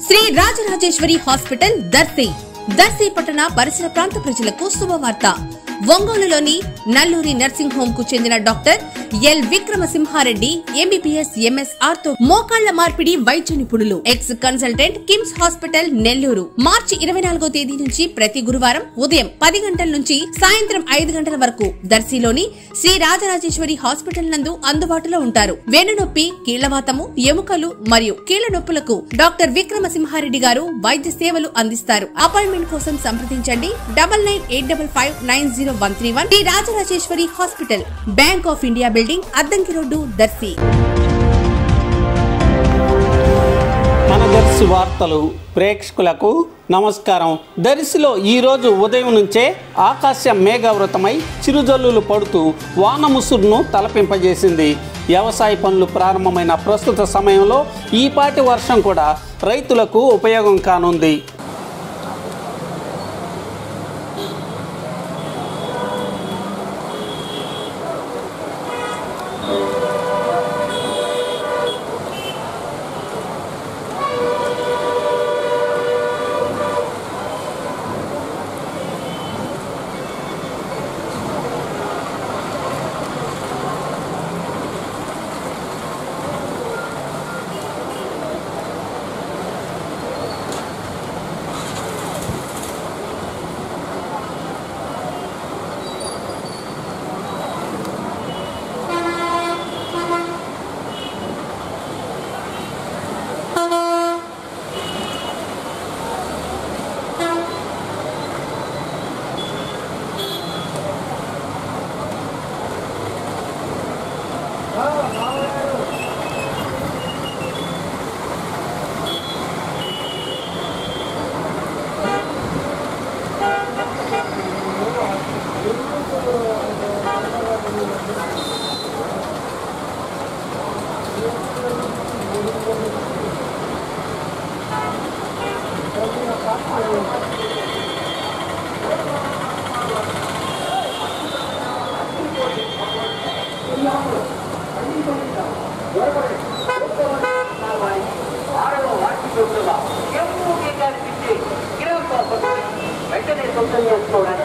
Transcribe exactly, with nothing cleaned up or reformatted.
Shri Rajarajeswari hospital Darsi Darsi పట్టణ పరిసర ప్రాంత ప్రజలకు శుభవార్త. ఒంగోలులోని నల్లూరి నర్సింగ్ హోమ్ కు చెందిన doctor L Vikramasimhareddy MBBS MS ortho మోకాళ్ల మార్పిడి వైద్య నిపుణులు, ex consultant, KIMS hospital Nellore. మార్చి ఇరవై నాలుగో తేదీ నుంచి ప్రతి గురువారం ఉదయం పది గంటల నుంచి సాయంత్రం ఐదు గంటల వరకు దర్శిలోని శ్రీ రాజరాజేశ్వరి హాస్పిటల్ నందు అందుబాటులో ఉంటారు. వెన్నునొప్పి, కీళ్లవాతము, ఎముకలు మరియు కీళ్ల నొప్పులకు డాక్టర్ విక్రమసింహారెడ్డి గారు వైద్య సేవలు అందిస్తారు. అపాయింట్మెంట్ కోసం సంప్రదించండి double nine eight double five nine zero one three one. Sri Rajarajeswari hospital, bank of India building, Addanki road, Darsi. మన దర్శి వార్తలు ప్రేక్షకులకు నమస్కారం. దర్శిలో ఈరోజు ఉదయం నుంచే ఆకాశం మేఘావృతమై చిరుజల్లులు పడుతూ వాన ముసురును తలపింపజేసింది. వ్యవసాయ పనులు ప్రారంభమైన ప్రస్తుత సమయంలో ఈపాటి వర్షం కూడా రైతులకు ఉపయోగం కానుంది. వెంటనే సొంతం చేసుకోవడానికి